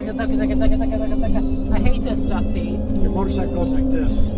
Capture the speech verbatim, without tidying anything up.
I hate this stuff, Pete. Your motorcycle goes like this.